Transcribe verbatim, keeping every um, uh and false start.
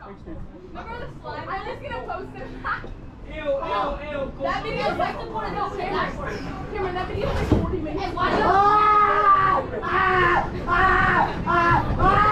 Remember the slime? I'm just gonna post it. Ew, ew, ew. That video is like one of those Cameron. Cameron, that video is like forty minutes. Ah! Ah! Ah! Ah! Ah!